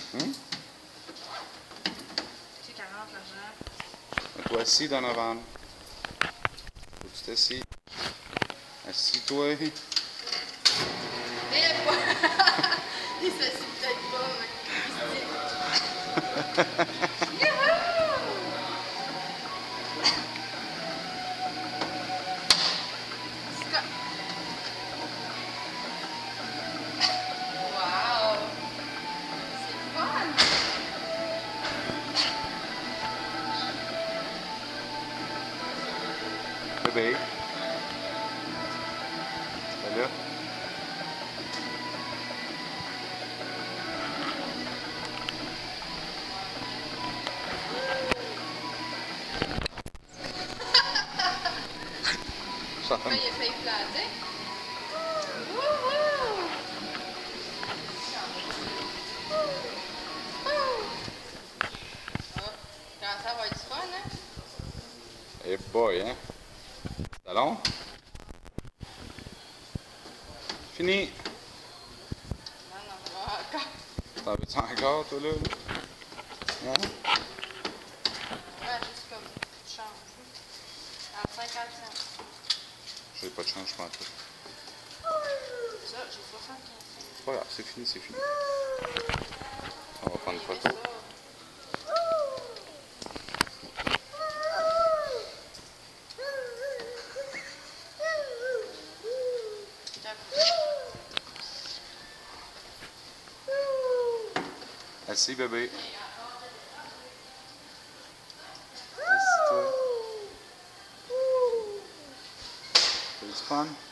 C'est 40 l'argent. Mets-toi assis, Donovan. Faut que tu t'assis. Assis-toi. Mais pas! Il s'assit peut-être pas, mais il se dit. Youhou! Stop! Wow! C'est fun! Bébé. C'est là. Il a failli planter. Wouhou! Quand ça va être du fun, hein? Eh boy, hein? C'est long? Fini! Non, non, ça va encore. T'en veux-tu encore, toi, là? Hein? Ouais, juste comme tu changes. En 50 cents. J'ai pas de chance, je pense pas. Ça, j'ai 75 cents. C'est pas grave, c'est fini, c'est fini. On va prendre une photo. Assis, bébé. Assis-toi. C'est du fun?